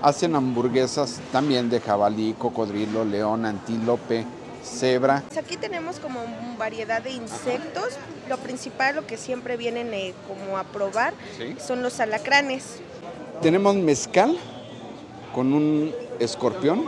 Hacen hamburguesas también de jabalí, cocodrilo, león, antílope, cebra. Aquí tenemos como variedad de insectos. Lo principal, lo que siempre vienen como a probar, ¿Sí? son los alacranes. Tenemos mezcal con un escorpión.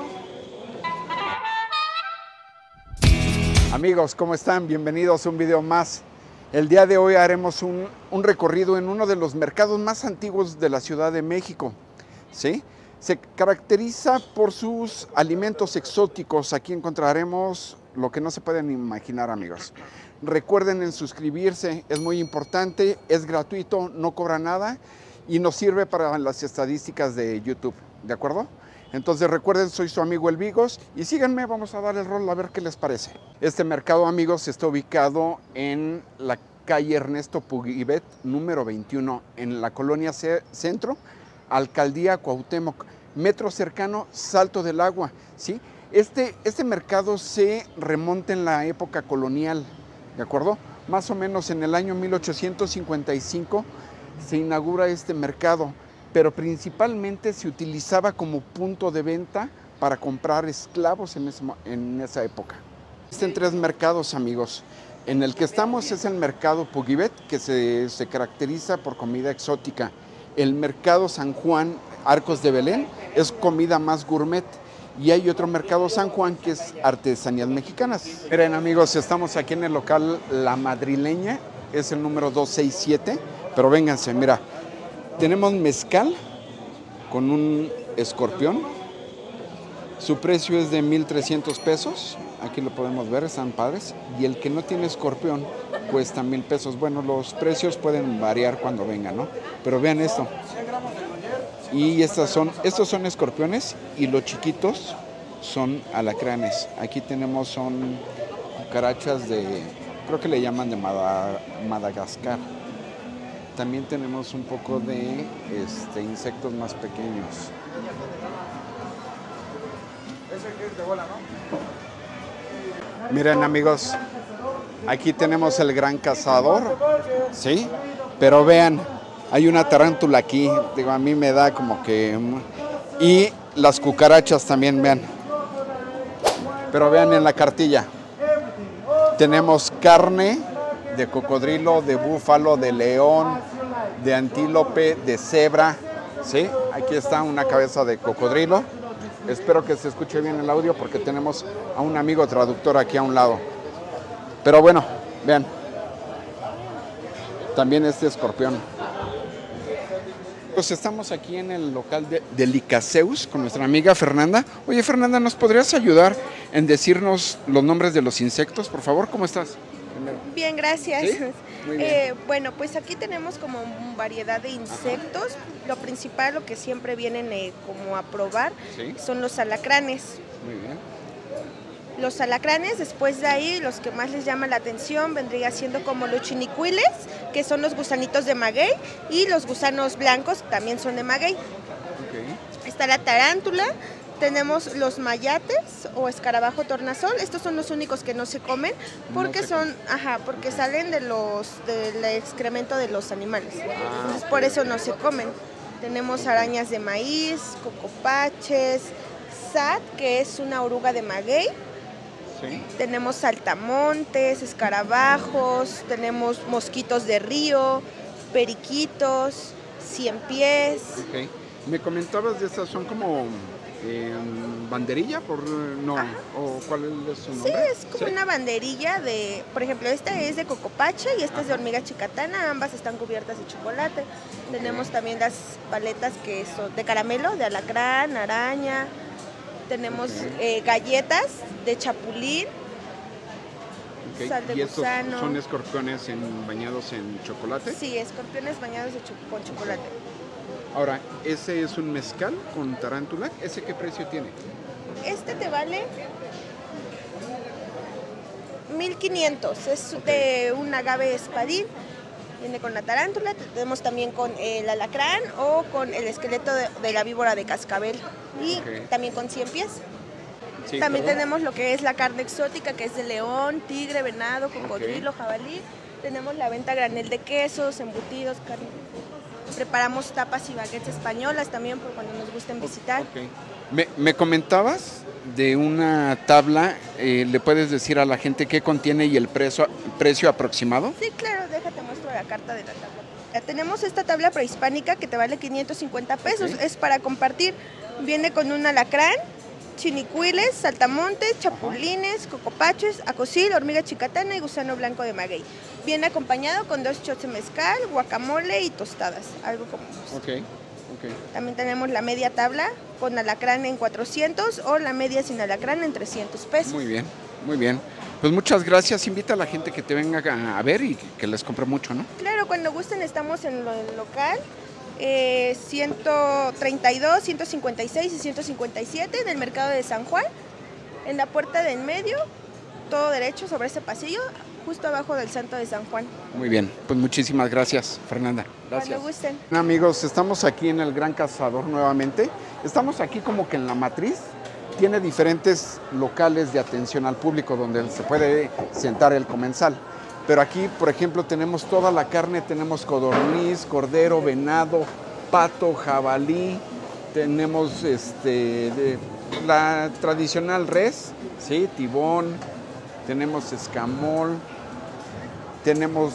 Amigos, ¿cómo están? Bienvenidos a un video más. El día de hoy haremos un recorrido en uno de los mercados más antiguos de la Ciudad de México. ¿Sí? Se caracteriza por sus alimentos exóticos. Aquí encontraremos lo que no se pueden imaginar, amigos. Recuerden en suscribirse, es muy importante, es gratuito, no cobra nada y nos sirve para las estadísticas de YouTube, ¿de acuerdo? Entonces recuerden, soy su amigo El Vigos y síganme, vamos a dar el rol a ver qué les parece. Este mercado, amigos, está ubicado en la calle Ernesto Pugibet, número 21, en la colonia Centro, Alcaldía Cuauhtémoc, metro cercano, Salto del Agua, ¿sí? Este mercado se remonta en la época colonial, ¿de acuerdo? Más o menos en el año 1855 se inaugura este mercado, pero principalmente se utilizaba como punto de venta para comprar esclavos en esa época. Existen tres mercados, amigos. En el que estamos es el mercado Pugibet, que se caracteriza por comida exótica. El mercado San Juan, Arcos de Belén, es comida más gourmet. Y hay otro mercado San Juan que es artesanías mexicanas. Miren, amigos, estamos aquí en el local La Madrileña, es el número 267, pero vénganse, mira, tenemos mezcal con un escorpión, su precio es de 1,300 pesos, aquí lo podemos ver, están padres, y el que no tiene escorpión cuesta 1,000 pesos. Bueno, los precios pueden variar cuando vengan, ¿no? Pero vean esto. Y estos son escorpiones y los chiquitos son alacranes. Aquí tenemos, son cucarachas de, creo que le llaman de Madagascar. También tenemos un poco de insectos más pequeños. Miren, amigos, aquí tenemos el gran cazador, ¿sí? Pero vean, hay una tarántula aquí, digo, a mí me da como que... Y las cucarachas también, vean. Pero vean en la cartilla. Tenemos carne de cocodrilo, de búfalo, de león, de antílope, de cebra, ¿sí? Aquí está una cabeza de cocodrilo. Espero que se escuche bien el audio porque tenemos a un amigo traductor aquí a un lado. Pero bueno, vean. También este escorpión. Pues estamos aquí en el local de Licaseus con nuestra amiga Fernanda. Oye, Fernanda, ¿nos podrías ayudar en decirnos los nombres de los insectos, por favor? ¿Cómo estás? Bien, gracias. ¿Sí? Muy bien. Bueno, pues aquí tenemos como variedad de insectos. Lo principal, lo que siempre vienen como a probar, ¿Sí? son los alacranes. Muy bien. Los alacranes, después de ahí, los que más les llama la atención vendría siendo como los chinicuiles, que son los gusanitos de maguey, y los gusanos blancos también son de maguey. Okay. Está la tarántula, tenemos los mayates o escarabajo tornasol. Estos son los únicos que no se comen porque porque salen del excremento de los animales. Entonces por eso no se comen. Tenemos arañas de maíz, cocopaches, sat, que es una oruga de maguey. Sí. Tenemos saltamontes, escarabajos, tenemos mosquitos de río, periquitos, ciempiés. Okay. Me comentabas de estas, son como banderilla, no, o cuál es su nombre. Sí, es como una banderilla de, por ejemplo, esta es de cocopache y esta es de hormiga chicatana, ambas están cubiertas de chocolate. Okay. Tenemos también las paletas que son de caramelo, de alacrán, araña. Tenemos galletas de chapulín, okay. Sal de ¿Y estos gusano. son escorpiones bañados en chocolate? Sí, escorpiones bañados con chocolate. Ahora, ¿ese es un mezcal con tarántula? ¿Ese qué precio tiene? Este te vale 1,500, es de un agave espadín. Viene con la tarántula, tenemos también con el alacrán o con el esqueleto de la víbora de cascabel y también con 100 pies. Sí, también tenemos lo que es la carne exótica, que es de león, tigre, venado, cocodrilo, jabalí. Tenemos la venta granel de quesos, embutidos, carne. Preparamos tapas y baguettes españolas también por cuando nos gusten visitar. Okay. Me comentabas de una tabla, ¿le puedes decir a la gente qué contiene y el precio aproximado? Sí, claro, déjate muestro la carta de la tabla. Tenemos esta tabla prehispánica que te vale 550 pesos, okay. Es para compartir, viene con un alacrán, chinicuiles, saltamontes, chapulines, cocopaches, acocil, hormiga chicatana y gusano blanco de maguey. Viene acompañado con 2 shots de mezcal, guacamole y tostadas, algo como esto. Okay. También tenemos la media tabla con alacrán en 400 o la media sin alacrán en 300 pesos. Muy bien, muy bien. Pues muchas gracias. Invita a la gente que te venga a ver y que les compre mucho, ¿no? Claro, cuando gusten estamos en el local 132, 156 y 157 en el mercado de San Juan, en la puerta de en medio, todo derecho sobre ese pasillo, justo abajo del Santo de San Juan. Muy bien, pues muchísimas gracias, Fernanda. Gracias. Cuando gusten. Amigos, estamos aquí en el Gran Cazador nuevamente. Estamos aquí como que en la matriz. Tiene diferentes locales de atención al público donde se puede sentar el comensal. Pero aquí, por ejemplo, tenemos toda la carne, tenemos codorniz, cordero, venado, pato, jabalí, tenemos la tradicional res, ¿sí? Tibón, tenemos escamol, tenemos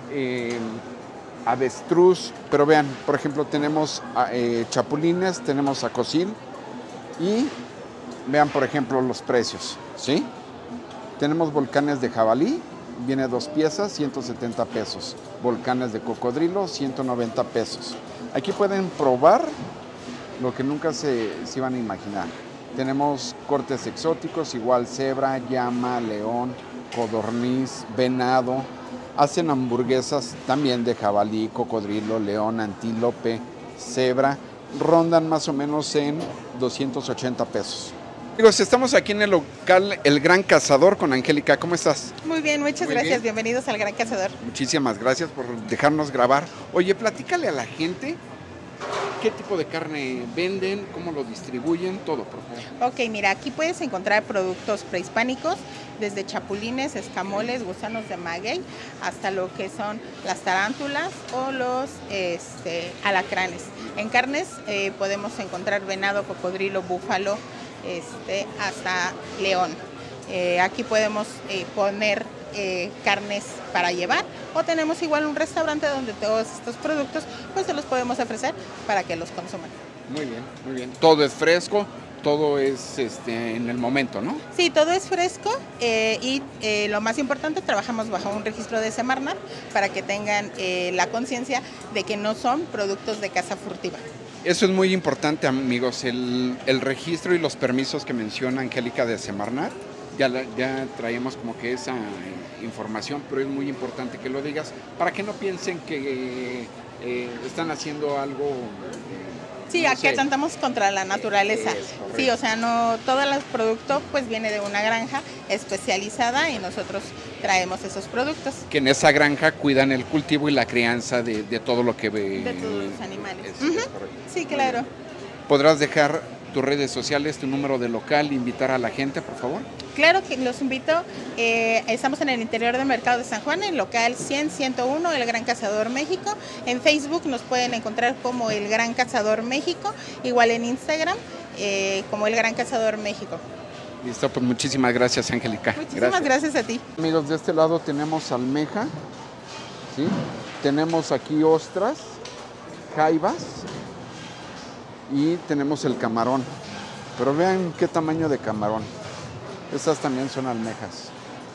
avestruz, pero vean, por ejemplo, tenemos chapulines, tenemos acocil y vean, por ejemplo, los precios, ¿sí? Tenemos volcanes de jabalí, viene 2 piezas, 170 pesos. Volcanes de cocodrilo, 190 pesos. Aquí pueden probar lo que nunca se iban a imaginar. Tenemos cortes exóticos, igual cebra, llama, león, codorniz, venado. Hacen hamburguesas también de jabalí, cocodrilo, león, antílope, cebra. Rondan más o menos en 280 pesos. Amigos, estamos aquí en el local El Gran Cazador con Angélica. ¿Cómo estás? Muy bien, muchas gracias. Bienvenidos al Gran Cazador. Muchísimas gracias por dejarnos grabar. Oye, platícale a la gente qué tipo de carne venden, cómo lo distribuyen, todo, por favor. Ok, mira, aquí puedes encontrar productos prehispánicos, desde chapulines, escamoles, gusanos de maguey, hasta lo que son las tarántulas o los alacranes. En carnes podemos encontrar venado, cocodrilo, búfalo, hasta león. Aquí podemos poner carnes para llevar, o tenemos igual un restaurante donde todos estos productos pues se los podemos ofrecer para que los consuman. Muy bien, muy bien. Todo es fresco, todo es en el momento, ¿no? Sí, todo es fresco y lo más importante, trabajamos bajo un registro de Semarnat para que tengan la conciencia de que no son productos de caza furtiva. Eso es muy importante, amigos, el registro y los permisos que menciona Angélica de Semarnat. Ya traemos como que esa información, pero es muy importante que lo digas para que no piensen que están haciendo algo. Sí, aquí atentamos contra la naturaleza. Sí, o sea, no todo el producto pues viene de una granja especializada y nosotros traemos esos productos. Que en esa granja cuidan el cultivo y la crianza de todo lo que ve. De todos los animales. Sí, claro. ¿Podrás dejar tus redes sociales, tu número de local, invitar a la gente, por favor? Claro que los invito. Estamos en el interior del mercado de San Juan, en local 100-101, El Gran Cazador México. En Facebook nos pueden encontrar como El Gran Cazador México, igual en Instagram como El Gran Cazador México. Listo, pues muchísimas gracias, Angélica. Muchísimas gracias a ti. Amigos, de este lado tenemos almeja, ¿sí? Tenemos aquí ostras, jaivas y tenemos el camarón. Pero vean qué tamaño de camarón. Estas también son almejas.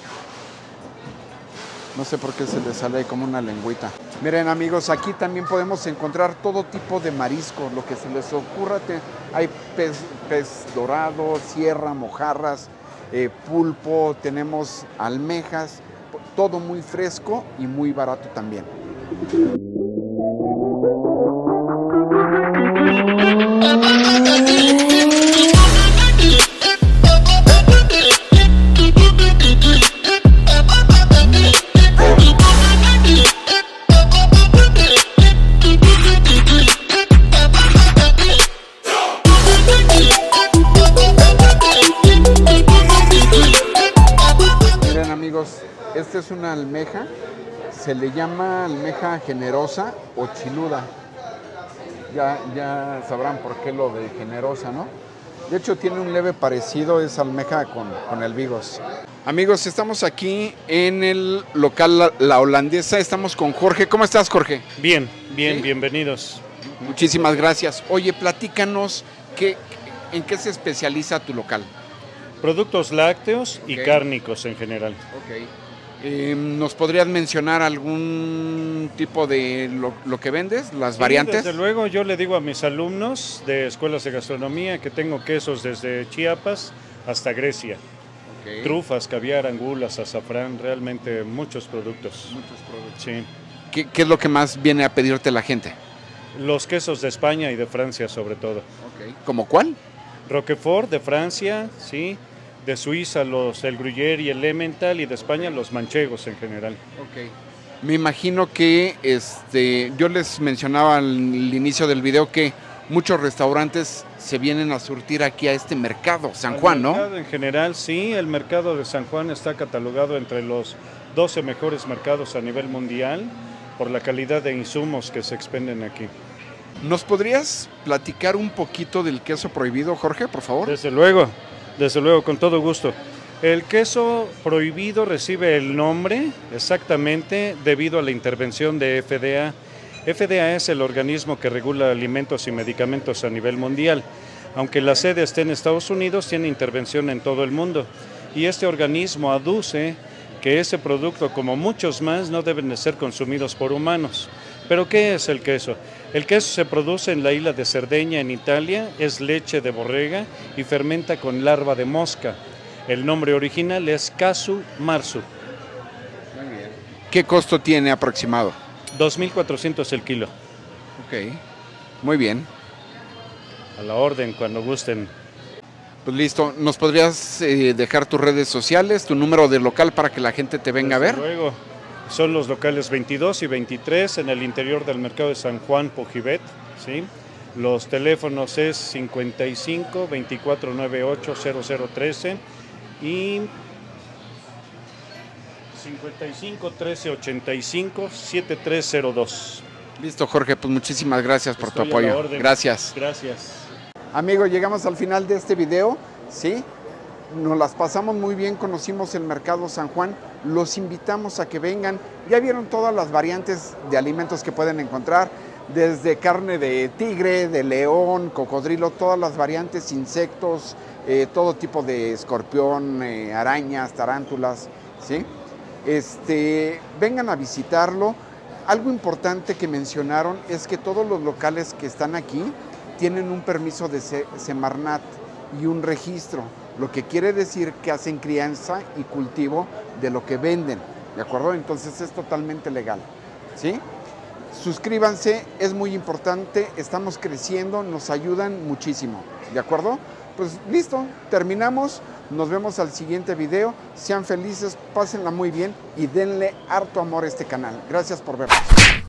No sé por qué se les sale como una lengüita. Miren, amigos, aquí también podemos encontrar todo tipo de marisco, lo que se les ocurra. Hay pez dorado, sierra, mojarras, pulpo, tenemos almejas, todo muy fresco y muy barato también. Esta es una almeja, se le llama almeja generosa o chiluda. Ya sabrán por qué lo de generosa, ¿no? De hecho, tiene un leve parecido, es almeja con el Bigos. Amigos, estamos aquí en el local La Holandesa. Estamos con Jorge. ¿Cómo estás, Jorge? Bien, ¿Sí? bienvenidos. Muchísimas gracias. Oye, platícanos, ¿en qué se especializa tu local? Productos lácteos y Ok. cárnicos en general. ¿Nos podrías mencionar algún tipo de lo que vendes, las variantes? Desde luego, yo le digo a mis alumnos de escuelas de gastronomía que tengo quesos desde Chiapas hasta Grecia. Ok. Trufas, caviar, angulas, azafrán, realmente muchos productos. Muchos productos. Sí. ¿Qué es lo que más viene a pedirte la gente? Los quesos de España y de Francia sobre todo. ¿Como cuál? Roquefort de Francia, sí. De Suiza el Gruyère y el Emmental, y de España los manchegos en general. Me imagino que yo les mencionaba al inicio del video que muchos restaurantes se vienen a surtir aquí a este mercado, San Juan, ¿no? El mercado en general, sí, el mercado de San Juan está catalogado entre los 12 mejores mercados a nivel mundial por la calidad de insumos que se expenden aquí. ¿Nos podrías platicar un poquito del queso prohibido, Jorge, por favor? Desde luego, con todo gusto. El queso prohibido recibe el nombre exactamente debido a la intervención de FDA. FDA es el organismo que regula alimentos y medicamentos a nivel mundial. Aunque la sede esté en Estados Unidos, tiene intervención en todo el mundo. Y este organismo aduce que ese producto, como muchos más, no deben de ser consumidos por humanos. ¿Pero qué es el queso? El queso se produce en la isla de Cerdeña, en Italia, es leche de borrega y fermenta con larva de mosca. El nombre original es Casu Marzu. ¿Qué costo tiene aproximado? 2.400 el kilo. Ok, muy bien. A la orden, cuando gusten. Pues listo, ¿nos podrías dejar tus redes sociales, tu número de local para que la gente te venga a ver? Desde luego. Son los locales 22 y 23 en el interior del mercado de San Juan, Pojibet, ¿sí? Los teléfonos es 55 2498 0013 y 55 13 85 7302. Listo, Jorge, pues muchísimas gracias por tu Estoy a la apoyo. orden. Gracias. Gracias. Amigos, llegamos al final de este video, ¿sí? Nos las pasamos muy bien, conocimos el mercado San Juan, los invitamos a que vengan. Ya vieron todas las variantes de alimentos que pueden encontrar, desde carne de tigre, de león, cocodrilo, todas las variantes, insectos, todo tipo de escorpión, arañas, tarántulas, ¿sí? Vengan a visitarlo. Algo importante que mencionaron es que todos los locales que están aquí tienen un permiso de Semarnat y un registro, lo que quiere decir que hacen crianza y cultivo de lo que venden, ¿de acuerdo? Entonces es totalmente legal, ¿sí? Suscríbanse, es muy importante, estamos creciendo, nos ayudan muchísimo, ¿de acuerdo? Pues listo, terminamos, nos vemos al siguiente video, sean felices, pásenla muy bien y denle harto amor a este canal. Gracias por vernos.